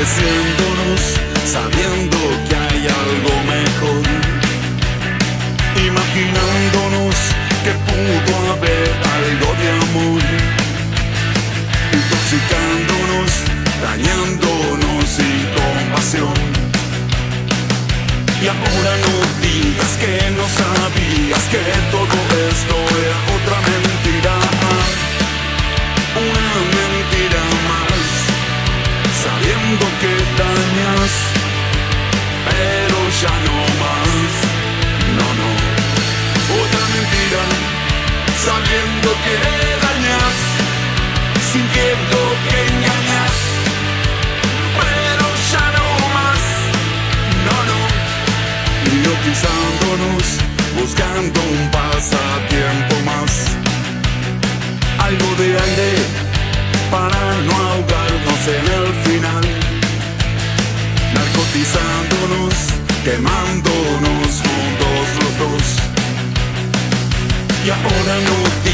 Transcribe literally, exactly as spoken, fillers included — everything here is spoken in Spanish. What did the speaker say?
enloqueciéndonos, sabiendo que hay algo mejor, imaginándonos que pudo haber algo de amor, intoxicándonos, dañándonos sin compasión. Y ahora no digas que no sabías que todo esto era otra mentira, una mentira más, sabiendo que dañas, pero ya no más. No, no, otra mentira, sabiendo que dañas, sintiendo que engañas, pero ya no más. No, no, hipnotizándonos, buscando un pasatiempo más, algo de aire para no ahogarnos en el final, narcotizándonos, quemándonos juntos los dos. Y ahora no